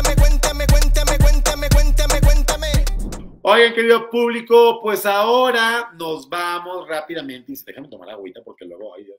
Oigan, querido público, pues ahora nos vamos rápidamente. Y déjame tomar agüita porque luego, ay Dios.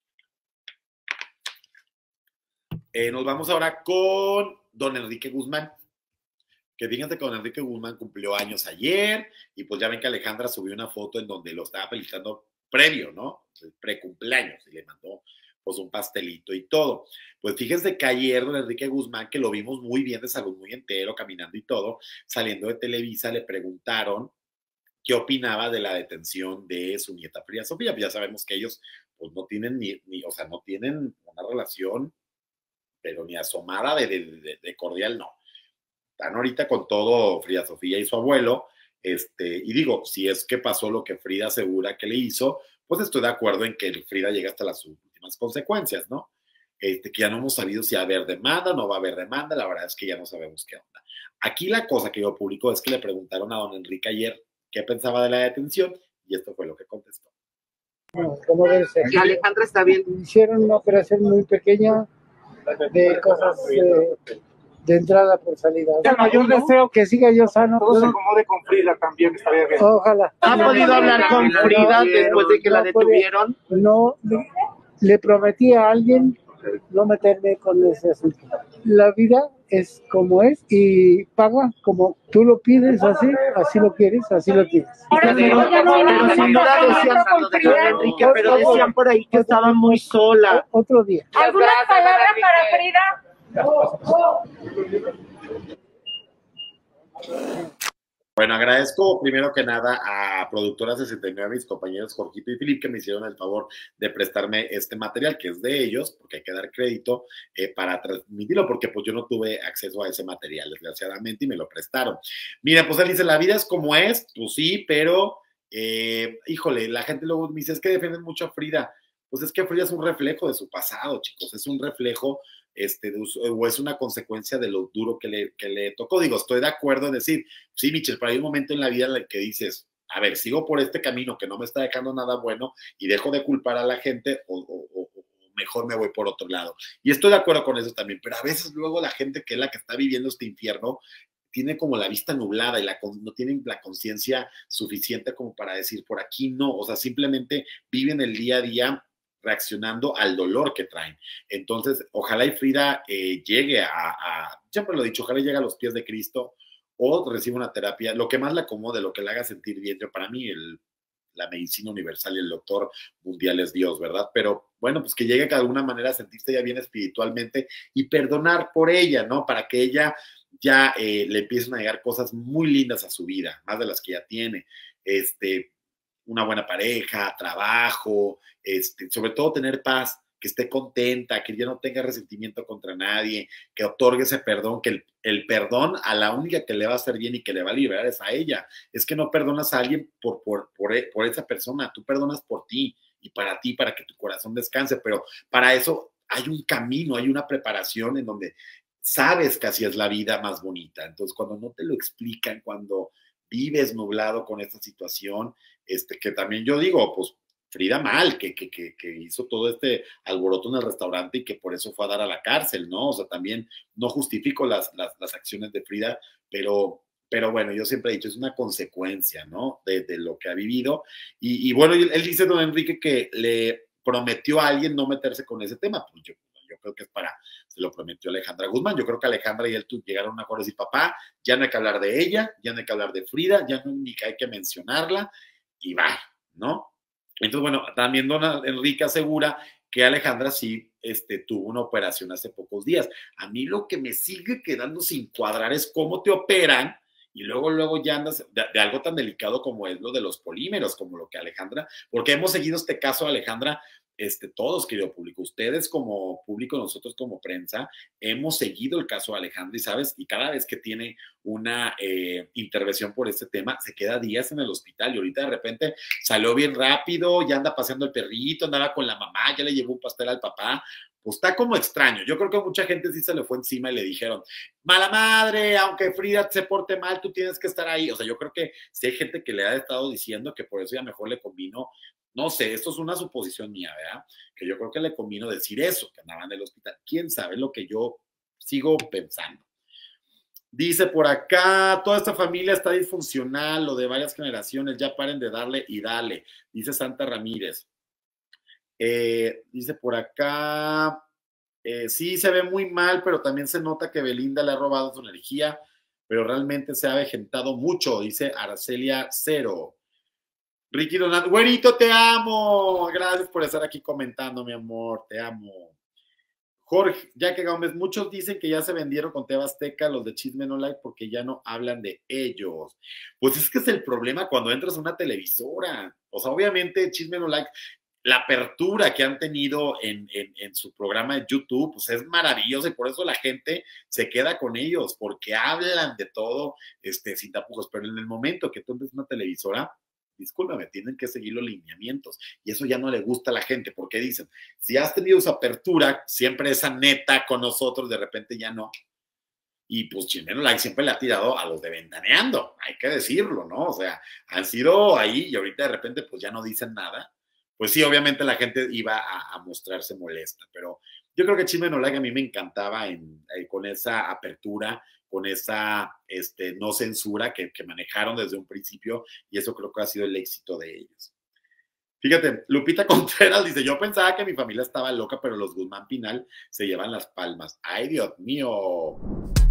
Nos vamos ahora con don Enrique Guzmán. Que fíjense que don Enrique Guzmán cumplió años ayer y pues ya ven que Alejandra subió una foto en donde lo estaba felicitando previo, ¿no? El precumpleaños y le mandó pues un pastelito y todo. Pues fíjense que ayer don Enrique Guzmán, que lo vimos muy bien de salud, muy entero, caminando y todo, saliendo de Televisa, le preguntaron qué opinaba de la detención de su nieta Frida Sofía. Pues ya sabemos que ellos pues no tienen o sea, no tienen una relación, pero ni asomada de cordial, no. Están ahorita con todo Frida Sofía y su abuelo, y digo, si es que pasó lo que Frida asegura que le hizo, pues estoy de acuerdo en que Frida llegue hasta las últimas consecuencias, ¿no? Que ya no hemos sabido si va a haber demanda, no va a haber demanda, la verdad es que ya no sabemos qué onda. Aquí la cosa que yo publico es que le preguntaron a don Enrique ayer qué pensaba de la detención y esto fue lo que contestó. ¿Cómo debe ser? Alejandra está bien. Hicieron una operación muy pequeña de cosas de entrada por salida. El mayor deseo que siga yo sano. Todo se acomode con Frida también, estaría bien. Ojalá. ¿Ha podido hablar con Frida después de que la detuvieron? No, le prometí a alguien no meterme con ese asunto. La vida es como es y paga como tú lo pides, así lo quieres, así lo tienes. Pero sin duda decían, Enrique, pero decían por ahí que estaba muy sola. Otro día. ¿Alguna palabra para Frida? Bueno, agradezco primero que nada a Productora 69, mis compañeros Jorgito y Filip, que me hicieron el favor de prestarme este material, que es de ellos, porque hay que dar crédito para transmitirlo, porque pues yo no tuve acceso a ese material, desgraciadamente, y me lo prestaron. Mira, pues él dice, la vida es como es, pues sí, pero, híjole, la gente luego me dice, es que defienden mucho a Frida. Pues es que Frida es un reflejo de su pasado, chicos, es un reflejo o es una consecuencia de lo duro que le tocó. Digo, estoy de acuerdo en decir, sí, Michelle, pero hay un momento en la vida en el que dices, a ver, sigo por este camino que no me está dejando nada bueno y dejo de culpar a la gente o mejor me voy por otro lado. Y estoy de acuerdo con eso también, pero a veces luego la gente que es la que está viviendo este infierno tiene como la vista nublada y no tienen la conciencia suficiente como para decir, por aquí no, o sea, simplemente viven el día a día reaccionando al dolor que traen. Entonces, ojalá y Frida llegue siempre lo he dicho, ojalá llegue a los pies de Cristo o reciba una terapia, lo que más le acomode, lo que le haga sentir bien. Para mí, la medicina universal y el doctor mundial es Dios, ¿verdad? Pero bueno, pues que llegue de alguna manera a sentirse ya bien espiritualmente y perdonar por ella, ¿no? Para que ella ya le empiecen a llegar cosas muy lindas a su vida, más de las que ya tiene. Una buena pareja, trabajo, sobre todo tener paz, que esté contenta, que ya no tenga resentimiento contra nadie, que otorgue ese perdón, que el perdón a la única que le va a hacer bien y que le va a liberar es a ella. Es que no perdonas a alguien por esa persona, tú perdonas por ti y para ti, para que tu corazón descanse, pero para eso hay un camino, hay una preparación en donde sabes que así es la vida más bonita. Entonces, cuando no te lo explican, cuando vives nublado con esta situación, que también yo digo, pues Frida mal, que hizo todo este alboroto en el restaurante y que por eso fue a dar a la cárcel, ¿no? O sea, también no justifico las acciones de Frida, pero bueno, yo siempre he dicho, es una consecuencia, ¿no? De lo que ha vivido. Y bueno, él dice, don Enrique, que le prometió a alguien no meterse con ese tema. Pues yo creo que se lo prometió Alejandra Guzmán. Yo creo que Alejandra y él llegaron a un acuerdo y decir, papá, ya no hay que hablar de ella, ya no hay que hablar de Frida, ya no hay que mencionarla y va, ¿no? Entonces, bueno, también don Enrique asegura que Alejandra sí tuvo una operación hace pocos días. A mí lo que me sigue quedando sin cuadrar es cómo te operan y luego ya andas de algo tan delicado como es lo de los polímeros, como lo que Alejandra, porque hemos seguido este caso, Alejandra, todos, querido público, ustedes como público, nosotros como prensa, hemos seguido el caso de Alejandra y sabes, y cada vez que tiene una intervención por este tema, se queda días en el hospital y ahorita de repente salió bien rápido, ya anda paseando el perrito, andaba con la mamá, ya le llevó un pastel al papá. Pues está como extraño. Yo creo que mucha gente sí se le fue encima y le dijeron, mala madre, aunque Frida se porte mal, tú tienes que estar ahí. O sea, yo creo que sí hay gente que le ha estado diciendo que por eso ya mejor le convino, no sé, esto es una suposición mía, ¿verdad? Que yo creo que le convino decir eso, que andaba en el hospital. ¿Quién sabe lo que yo sigo pensando? Dice por acá, toda esta familia está disfuncional, lo de varias generaciones, ya paren de darle y dale, dice Santa Ramírez. Dice por acá, sí se ve muy mal, pero también se nota que Belinda le ha robado su energía, pero realmente se ha avejentado mucho, dice Arcelia Cero. Ricky Donat, güerito, te amo, gracias por estar aquí comentando, mi amor, te amo. Jorge, Jaque Gómez, muchos dicen que ya se vendieron con TV Azteca los de Chisme No Like porque ya no hablan de ellos. Pues es que es el problema cuando entras a una televisora. O sea, obviamente Chisme No Like, la apertura que han tenido en su programa de YouTube, pues es maravillosa y por eso la gente se queda con ellos, porque hablan de todo sin tapujos. Pero en el momento que tú entras a una televisora, discúlpame, tienen que seguir los lineamientos y eso ya no le gusta a la gente porque dicen, si has tenido esa apertura, siempre esa neta con nosotros, de repente ya no. Y pues Chisme No Like siempre le ha tirado a los de Ventaneando, hay que decirlo, ¿no? O sea, han sido ahí y ahorita de repente pues ya no dicen nada. Pues sí, obviamente la gente iba a mostrarse molesta, pero yo creo que Chisme No Like a mí me encantaba con esa apertura, con esa no censura que manejaron desde un principio y eso creo que ha sido el éxito de ellos. Fíjate, Lupita Contreras dice, yo pensaba que mi familia estaba loca, pero los Guzmán Pinal se llevan las palmas. ¡Ay, Dios mío!